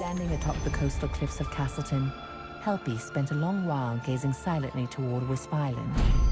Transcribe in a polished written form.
Standing atop the coastal cliffs of Castleton, Helpy spent a long while gazing silently toward Wisp Island.